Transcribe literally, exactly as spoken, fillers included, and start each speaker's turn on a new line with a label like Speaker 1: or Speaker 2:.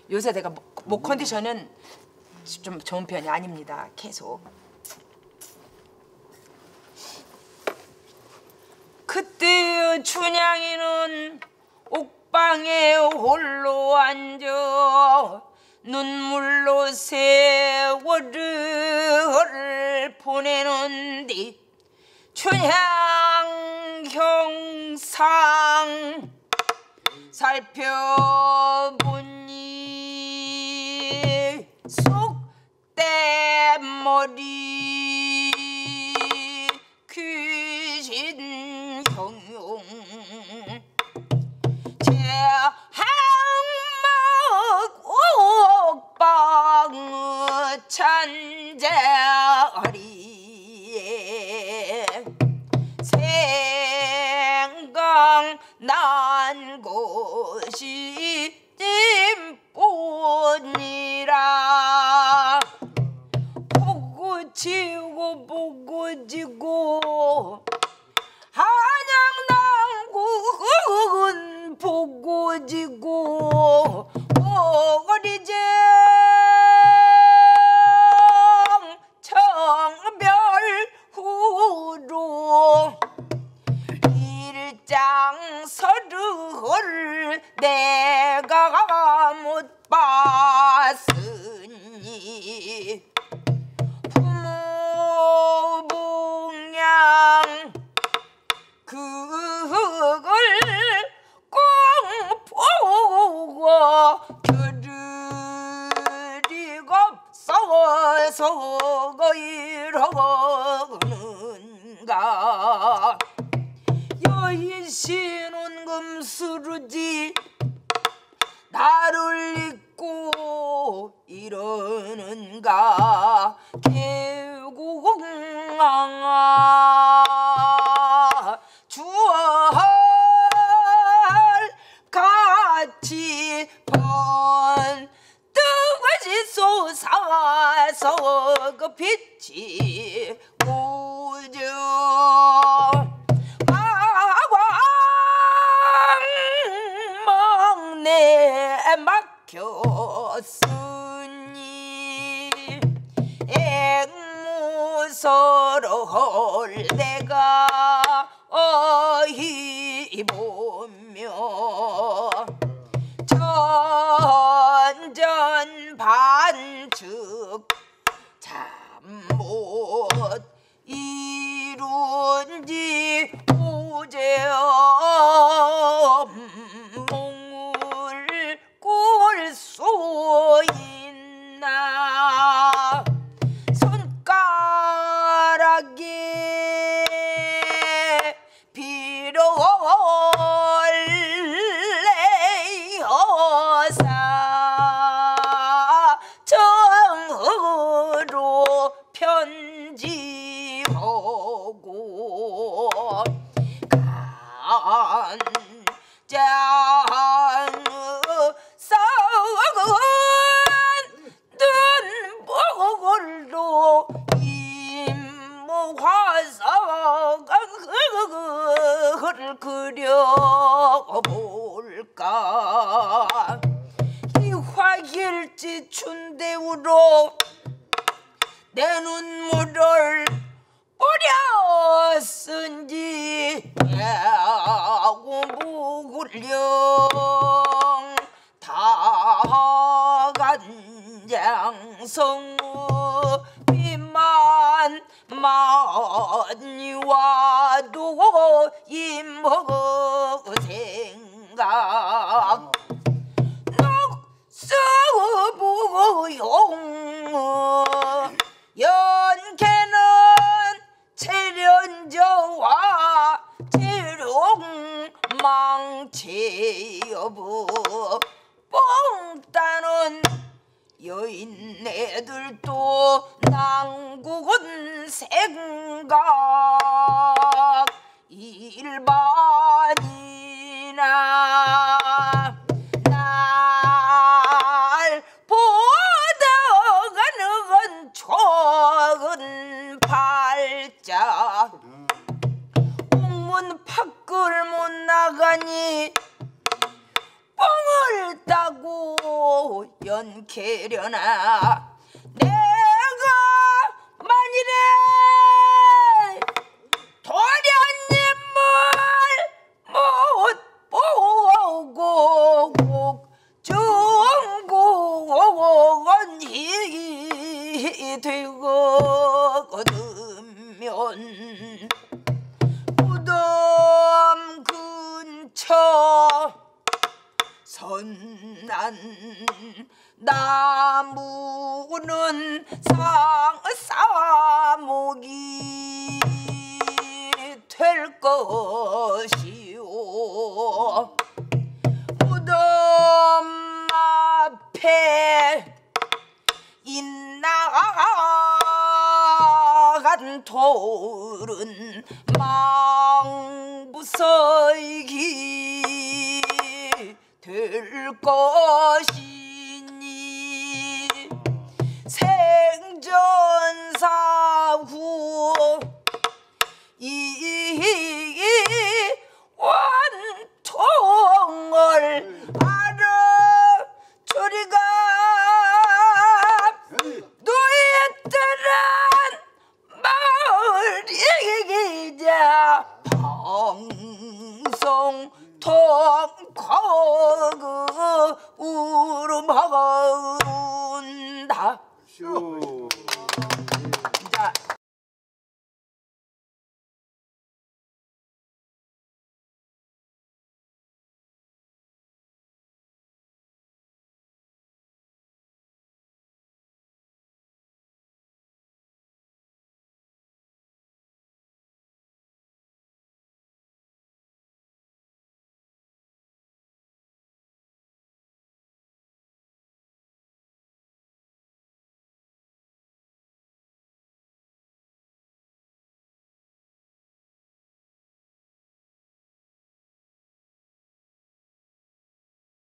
Speaker 1: 요새 내가 목, 목 컨디션은 좀 좋은 편이 아닙니다. 계속. 그때 춘향이는 옥방에 홀로 앉아 눈물로 세월을 보내는데 춘향 형상 살펴보니 속대머리 귀신 형용 제항막 옥방 찬자리에 생각난 것이 찜뿐이라 보고 지고 보고 지고 한양남군 보고 지고 오거리정 청별후로 일장서를 내가 못 봤으니 부모 봉양 그걸 꼭 보고 겨드리고 써서 이러는가 여인씨는 금수루지 나를 잊고 이러는가 개공아 주얼 같이 번 뜨거지 솟아서 그 빛이 우정 막혔으니 앵무서를 내가 어이 보며 전전반측 잠못 이룬지 오제엄몽을 꿀 수 있나 손가락에 비로올레여사 정으로 편지하고 간장 썩은 눈보글로 임무화석을 그려볼까 이 화일지 춘대우로 내 눈물을 뿌렸은지 야구 무굴령 다간장성무 비만 많이 와도 임허 생각 녹서부용 연캐는 체련저와 재롱망치여부 뽕따는 여인네들도 난국은 생각 일반이나 날 보다가 는 촉은 팔자 옥문 밖을 못 나가니 뻥을 따고 연케려나 내가 만일에 도련님을 못 보고 중공원이 되거든면 무덤 근처 선난 나무는 상사목이 될 것이오. 무덤 앞에 인나간 돌은 망부서기 될 것이니 생전사후 이 원통을 알아주리가 너희들은 마을이기자 방송 통거그 울음한다.